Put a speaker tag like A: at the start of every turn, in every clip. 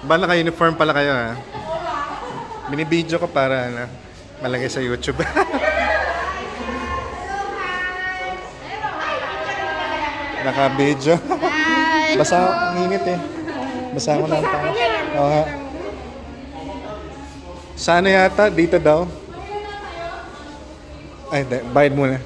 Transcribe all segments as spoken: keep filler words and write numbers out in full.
A: Ba naka-uniform pala kayo ha? Binibidyo ko para na malagay sa YouTube. Naka-video. Basa ang init eh. Basa ako na ang tao. Oo nga. Sana yata? Dito daw? Ay, bayad muna.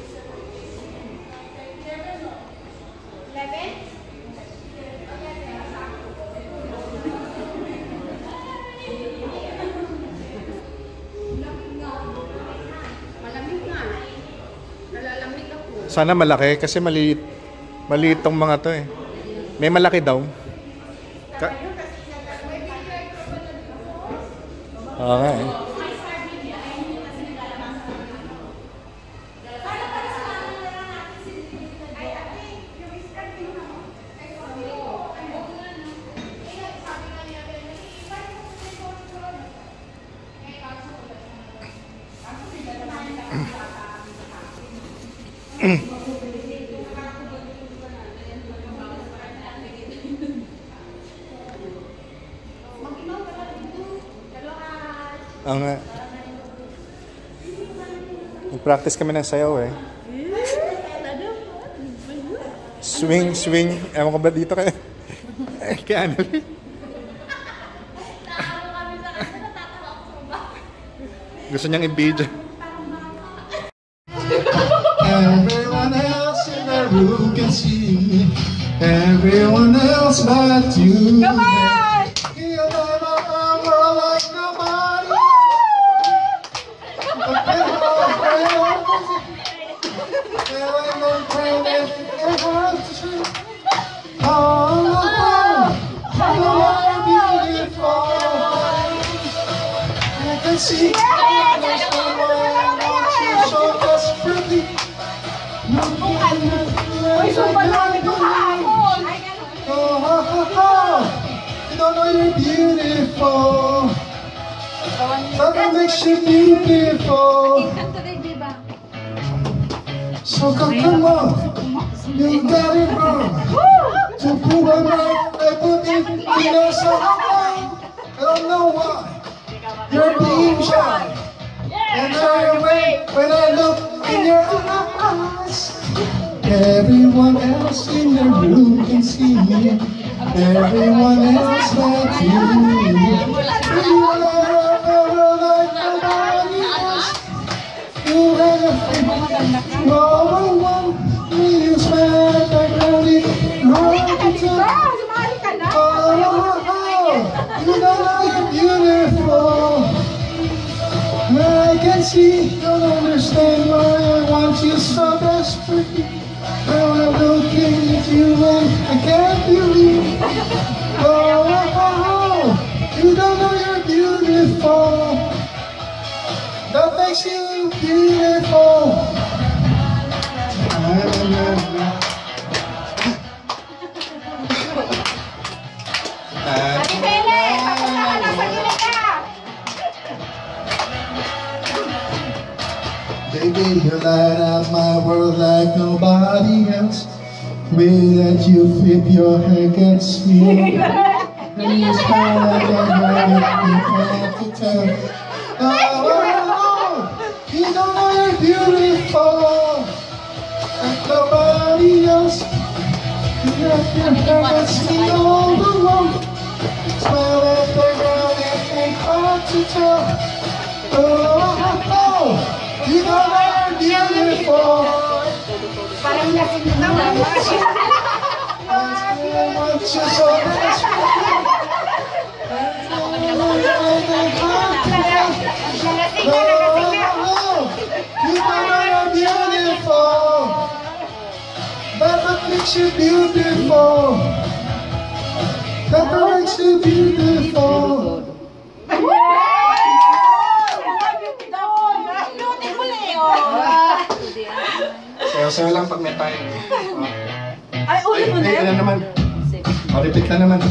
A: Sana malaki kasi maliit. Maliit tong mga to eh. May malaki daw. Ka Oo nga eh. Ang uh, nag-practice kami ng sayaw eh. Swing, swing. Ewan ko ba dito kaya? Kaya ano rin? Gusto niyang i-video.
B: Everyone else in the room can see me. Everyone else but you. Come on! See, I understand why I want you so desperately. Oh, oh, oh, oh. You don't know you're beautiful. Nothing makes you beautiful. So come, come on, you got it wrong. To prove I'm right, I put it in a song. I don't know why. You're being shy, and I wait when I look in your eyes. Everyone else in the room can see me. Everyone else but you. You are never like nobody else. You have a thing. No one when you smile like only hard to tell. Oh, oh, you know you're beautiful. I can see, don't understand why I want you so desperately. Now I'm looking at you and I can't believe. Oh, oh, oh, you don't know you're beautiful. That makes you beautiful. Baby, you light up my world like nobody else. Way that you flip your hair gets me. And you smile like a girl, you can't to tell. Oh, oh, oh, you don't know you're beautiful like nobody else. You got your hair gets me all alone. Smile like a girl, it ain't hard to tell. Oh, oh, oh. You know I'm beautiful. Parang lasing na naman. I want you so desperately. You know I'm beautiful. That what makes you beautiful. That what makes you beautiful. Sayo-sayo lang pag may time. Oh. Ay, ulit ulit? Ay, ano naman? O, repeat na naman.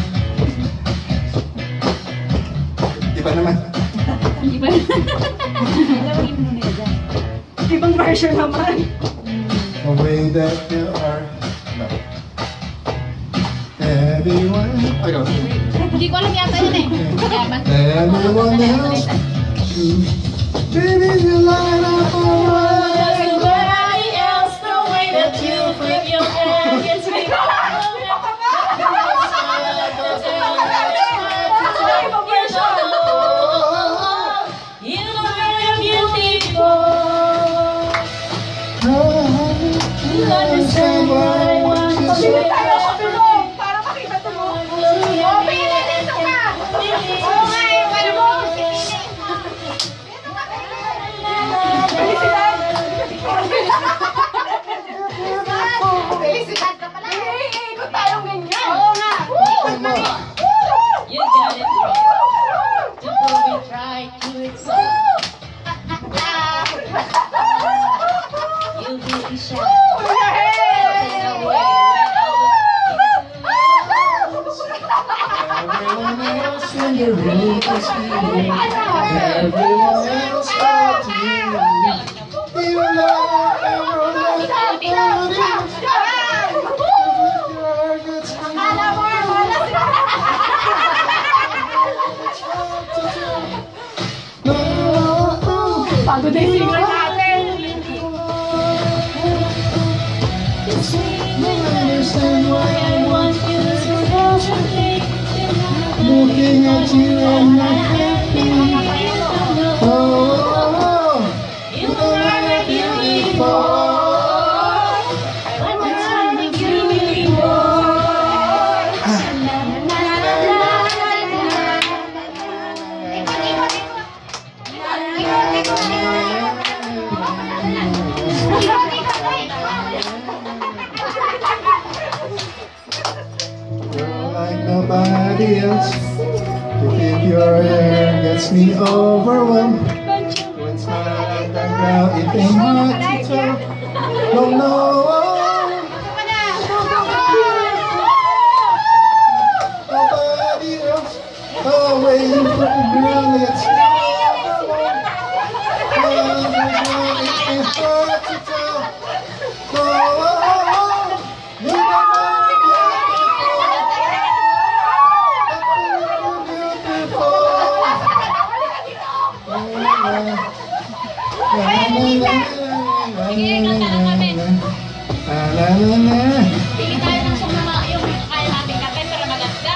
B: Iba naman. Iba naman. Ibang version naman. The way that you are. No. Everyone. I don't know.
C: Hindi ko alam yata yun eh. Yaman.
B: Everyone else, baby, you light up my world.
C: Everybody else, the way that you flip your hair gets me you know I'm beautiful. You understand what I want to say.
D: Para makita to mo. Oh, pili dito ka. Oo nga eh, ano mo? Dito ka, felicidad. Felicidad ka pala. Ikot tayong ganyan. Oo nga.
C: You got it wrong. To prove it right, do it so. You be shy.
B: Everyone else in the room is here. Everyone else out here. You love everyone else.
D: Pagod na yung singer natin.
B: Understand why
C: I want you to concentrate.
B: looking at you and not happy. Oh,
C: You are beautiful.
B: Girl, like nobody else. To keep your hair gets me overwhelmed. When it's not on the ground, it ain't hard to tell. No, no. Nobody else. Oh, wait, you put the girl, it's me overwhelmed. It ain't hard to tell. No, you
C: Sige tayo ng sumama yung kaya natin kape para maganda.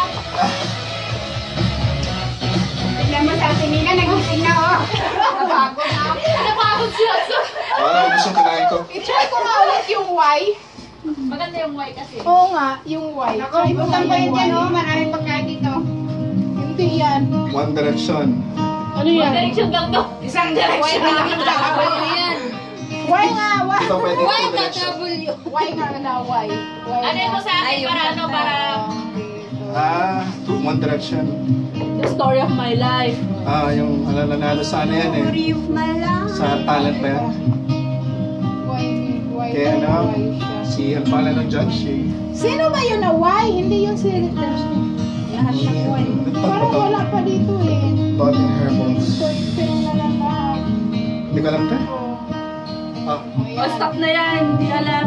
D: Tignan mo sa atin, Nina, nagising na oh. Napagod na.
C: Napagod siya.
B: Ano gusto kinain ko?
D: I-try ko nga ulit yung Y.
C: Maganda yung white kasi.
D: Oo nga, yung Y. Try ko nga yung Y. Maraming pagkain dito. Hindi yan.
B: One Direction.
D: Ano
C: One
D: yan?
C: direction lang to. Isang direction lang yung yan.
D: Y nga, Y.
B: Ito pwede
C: Why
B: two
C: the
B: direction.
C: W?
D: Y nga na, Y. Y
C: Ano
D: nga.
C: ito sa akin para ano, para
B: Ah, two, One Direction.
C: the story of my life.
B: Ah, yung ano, nanalo sa ano yan eh. Sa talent ba yan?
D: Y, Y.
B: Kaya ano,
D: Y siya.
B: si ang pala ng judge eh.
D: Sino ba yun na Y? Hindi yung si lahat ng Y. Parang wala pa dito eh.
B: Body Herbals.
D: So, yung na lang lahat.
B: Hindi ko alam ka?
D: Oo.
B: Ah,
C: Oh, stop na yan. Hindi alam.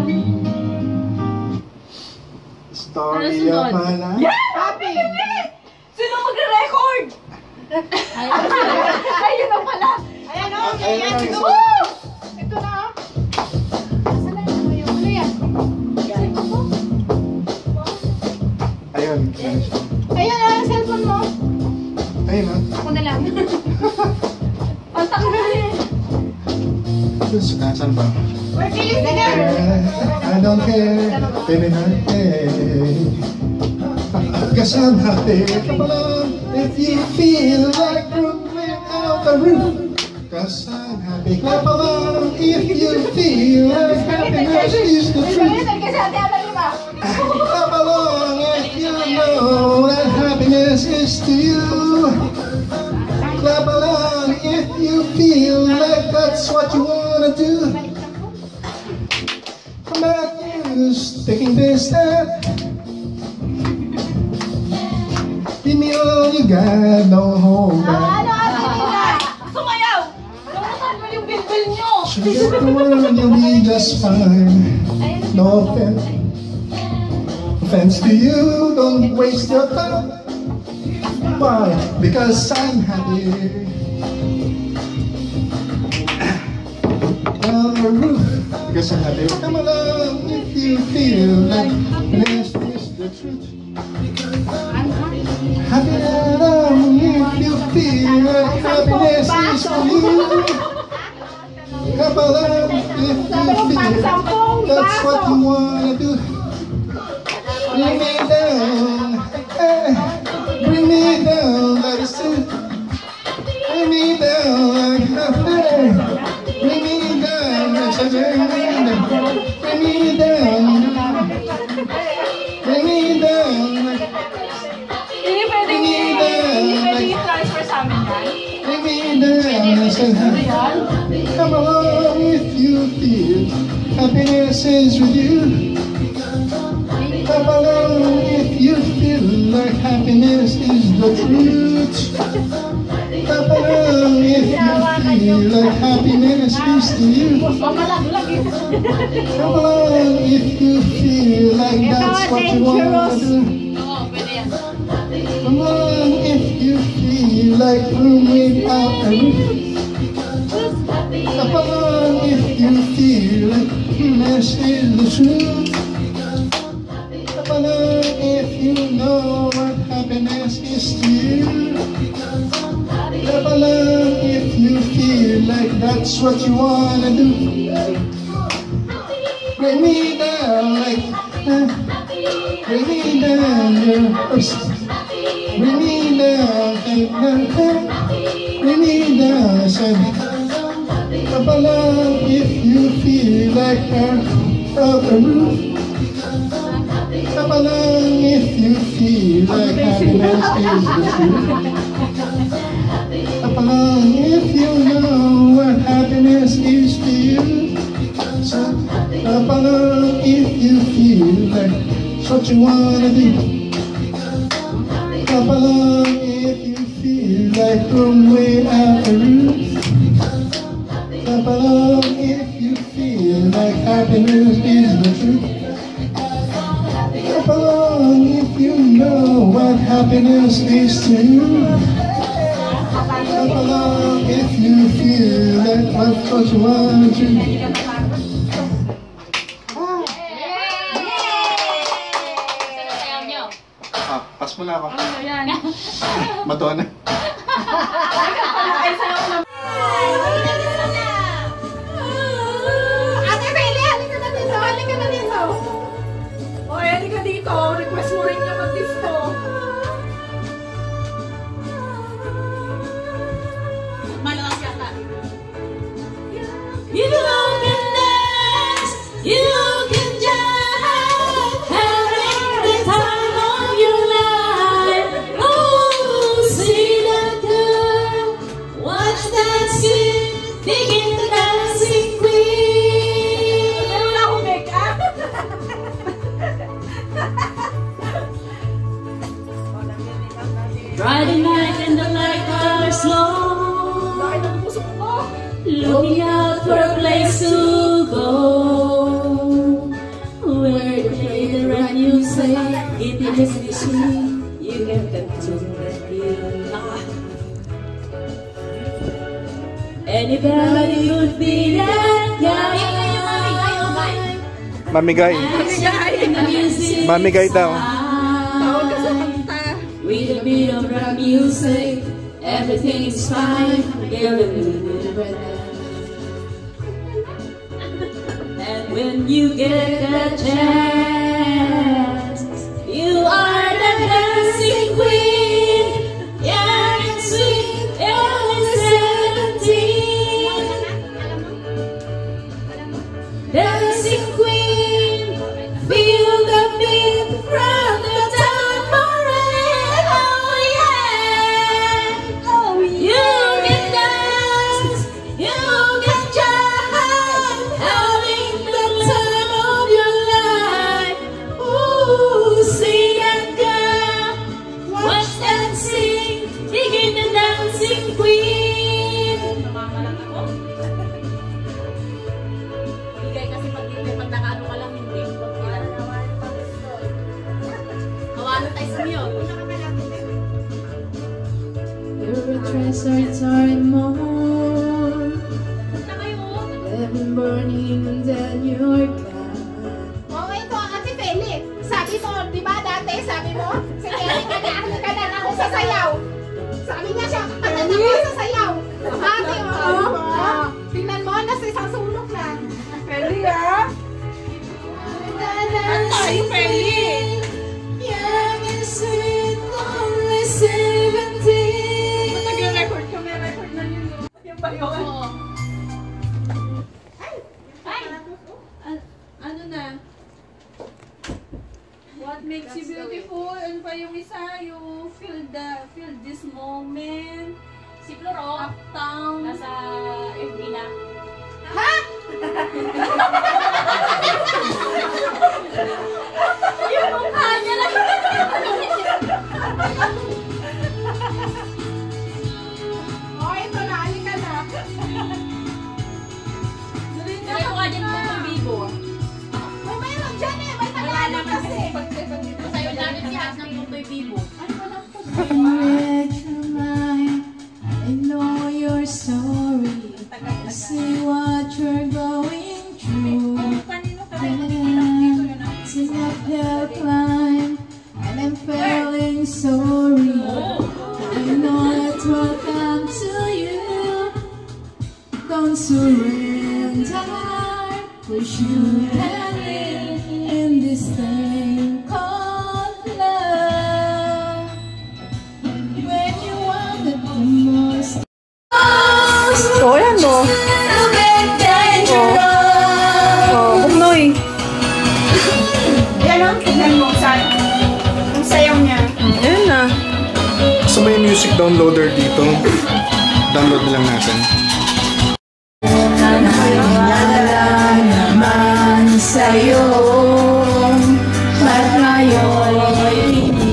B: story
C: Ano sunod?
B: of my life.
D: Happy!
C: Sino magre-record? Ayun na pala.
D: Ayan o,
B: Ah,
D: okay
B: ayun
D: yan.
B: na,
D: Ito,
B: isa.
D: oh! Ito na o. Saan na yung yung ano yan?
B: Ayun, ano siya.
D: Ayun na, ang cellphone mo.
B: Ayun ah.
D: Ako na lang.
C: Ang takot na rin.
B: Diyos, saan ba?
D: We're feeling together.
B: I don't care, feeling happy. Cause I'm happy. Come on, if you feel like Brooklyn out the roof. Cause I'm happy. Clap along if you feel like happiness is the truth.
D: Pagalitan kasi ate ata lima.
B: Clap along if you know that happiness is to you. Clap along if you feel like that's what you wanna do. Come back, use taking this step. Give me all you got, don't hold back.
D: Ano ate nila?
C: Sumayaw! Namutan mo yung bilbil nyo!
B: Sugar the world, you'll be just fine. No offense, offense to you, don't waste your time. Why? Because I'm happy. On the roof, because I'm happy. Come along if you feel like this is the truth. Happy along if you feel like happiness is for you. Come along if you feel that's what you wanna do. Bring me down, eh, bring me down, that is it. Bring me down like nothing. Bring me down, yes, I bring me down. Bring me down, bring me down.
D: Hindi pwede hindi pwede i-transfer sa amin yan.
B: Bring me down, yes, I bring. Come along if you feel happiness is with you. Come along if you feel like happiness is the truth. Come along if you feel like happiness is to you. Come along if you feel like that's what you want to do. Come along if you feel like room without a roof. Come along if you feel like happiness is the truth. Come along if you know what happiness is to you. Come along if you feel like that's what you wanna do. Bring me down like, uh, bring me down, yeah. Bring me down, uh, uh, bring me down, son. Come along if you feel like uh, a roof. Come along if you feel like happiness is the truth. Come along if you know what happiness is to you. So, come along if you feel like it's what you wanna do. Come along if you feel like room without a roof. Come along if you feel like happiness is the truth. Come along if you know what happiness is to you. Come along if you feel that that's what you want to do.
A: Ah, pass mo na ako.
D: Ano yan?
A: Matuwa na.
D: Ay, sayo ko na. Ate Beli, halika na dito. Halika na dito. Oy, halika dito. Request mo rin niya mag-disco. Malakas yata.
C: You can dance, you can jive, having the time of your life. Oh, see that girl, watch that skin, thinking the dancing queen.
D: Wala akong make-up.
C: Friday night and the light are slow,
D: Bakit ang puso ko?
C: looking out for a place to go, where they play the right music, it is the sweet, you can come to that feel. Anybody would be that guy.
A: Mamigay. Mamigay daw.
D: Tawag ka sa kanta.
C: With a bit of rock music, everything is fine. Girl, and when you get a chance, you are the dancing queen. Young and sweet, only seventeen. Dancing queen, feel the beat from the tambourine. Oh yeah, oh yeah. You can dance, you can jive, having the time of your life. Ooh, see that girl, watch that sing, digging the dancing queen.
D: Bigay kasi pag hindi, pag nakaano ka lang, hindi. Kawalan tayo sa niyo. ate, oh. Tingnan mo, nasa isang sulok lang. Feli, ah. Ang tayo, Feli.
C: Young and sweet, only seventeen.
D: Ba't nag-record ka? May record na yun. Yan ba yun? Ay!
C: Ano na? What makes you beautiful? Ano pa yung isa? Yung feel the, feel this moment.
E: Si Floro,
C: Uptown.
E: nasa F B na.
D: Ha?
E: Yung mukha niya lang.
D: Oh, ito na. Halika na.
E: May mukha din po ng Bibo.
D: May mayroon dyan eh. May Tagalog kasi.
E: Sayo namin si Has ng Tutoy Bibo.
C: I know your story. I see what you're going through. It's an uphill climb, and I'm feeling sorry. I know it will come to you. Don't surrender, wish you can live in this thing called love. When you want it the most.
F: Oh, yan o. Oh, buknoy.
D: Yan o. Tignan mo saan. Ang sayaw niya.
F: Ayan na.
A: So may music downloader dito. Download na lang natin.
C: Naman sa'yo, ba't ngayon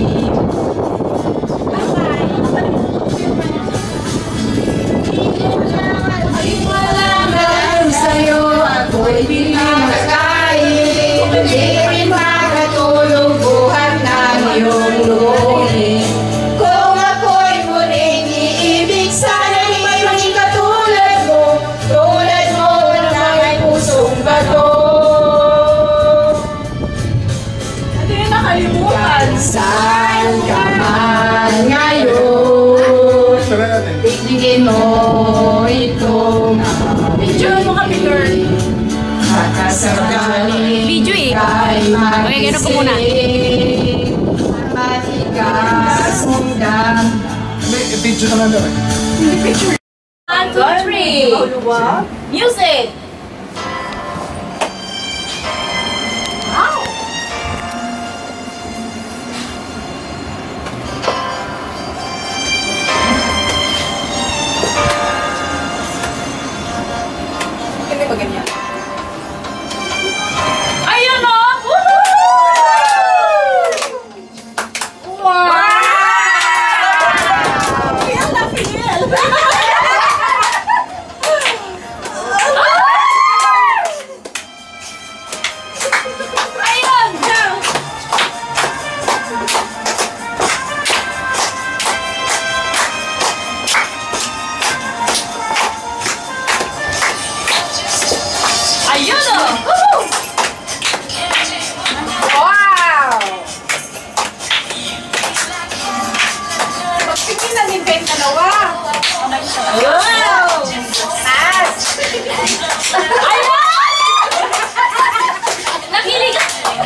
C: ay wala na sa'yo, ako'y pinamakain. Hindi rin makatulog buhat ng iyong luhin. Kung ako'y muling iibig, sana'y may maging katulad mo. Tulad mo na may pusong bato.
D: Ano yung nakalimutan?
C: Saan ka man ngayon,
A: Tara natin.
C: tignan mo itong
E: Video mo kami, girl.
C: makasagaling
E: Video eh.
C: kay
E: Okay, ganun po muna.
C: magising. Matigas mong dam.
A: May video na nga daw eh.
E: One, two, three. Music!
D: Hindi ba ganyan?
E: Ayun o!
D: Wow! Feel na feel!
E: Ayun! Ayun o!
D: Wow! Magpigil na din kayo dalawa.
E: Wow!
D: Taas!
E: Ayun! Nakilig!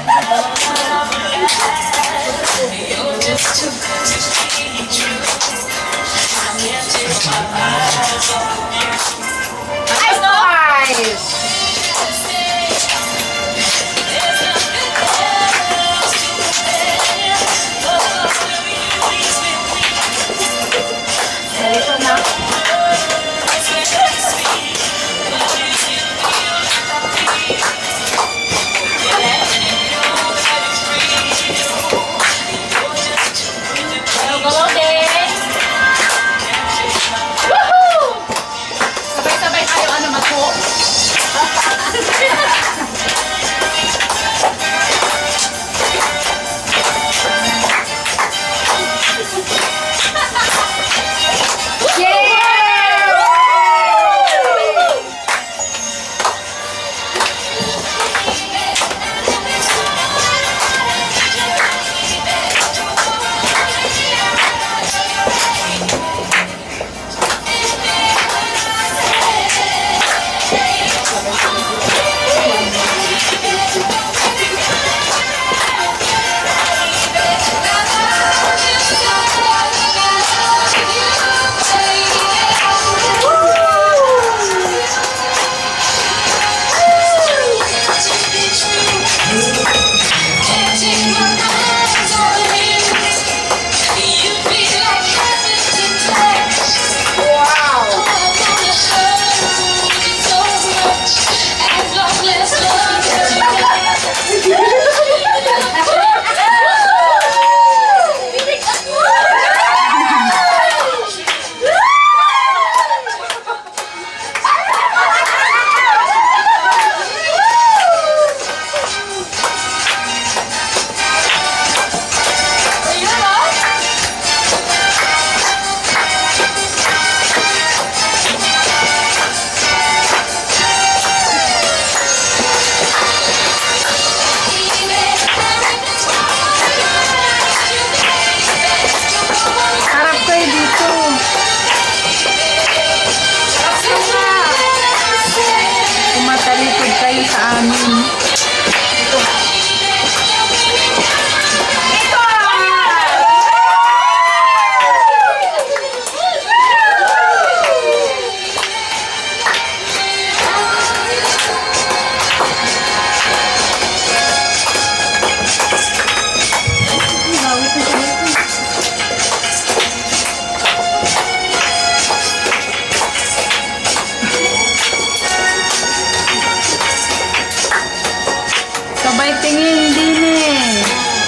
F: Sabay tingin din eh.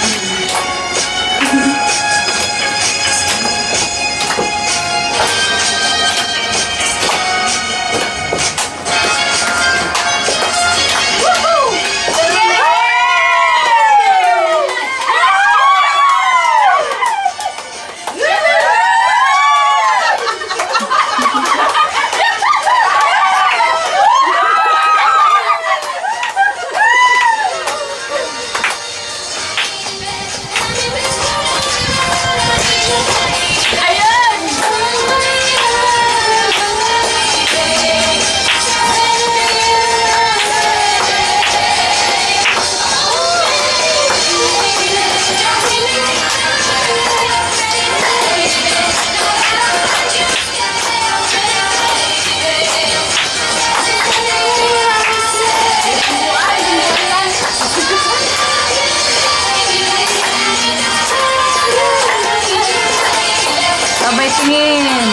F: Sabay tingin.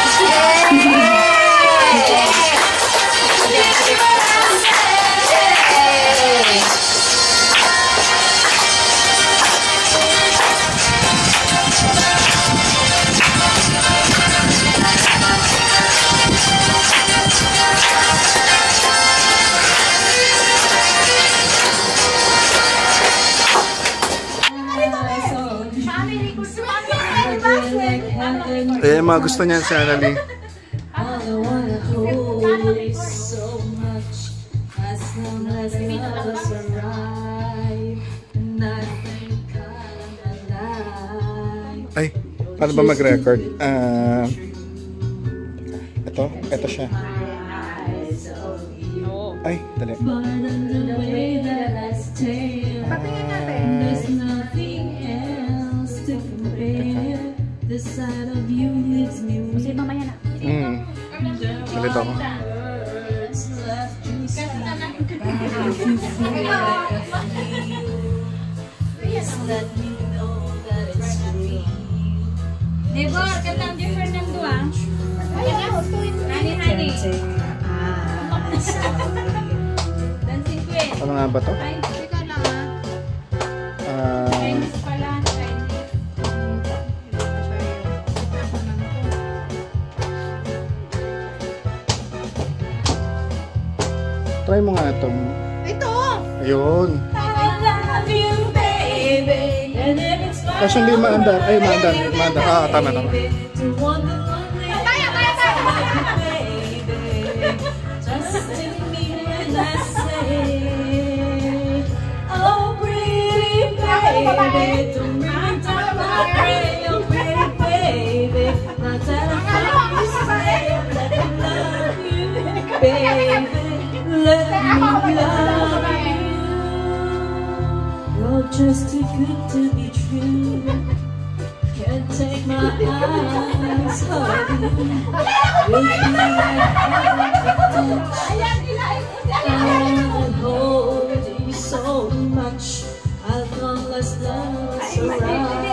A: Eh, mga gusto niyan si Annalie. Ay, paano ba mag-record? Ah, ito, ito siya. Ay, dali.
F: The sight of you leaves me
E: Kasi mamaya na.
A: Mm. Nalito ako.
E: Debor, katang di Fernando ah. Honey, honey. Dancing queen.
A: Ano nga ba to?
E: Ay, teka lang ah.
A: Ah,
E: Chinese pala.
A: try mo nga ito.
D: Ito!
A: Ayun.
E: I love you, baby. And if it's far
A: Kasi hindi maandan. Ay, maandan. Maandan. Ah, tama, tama.
E: to want the lonely
D: Kaya, kaya, kaya!
E: baby. Trust in me when I say, oh, pretty baby. Don't bring down my brain, oh, pretty baby. Now tell me how you say, let me love you, baby. Let me love you. You're just too good to be true. Can't take my eyes off you. You feel like heaven to touch. I hold you so much. I've long lost love surround.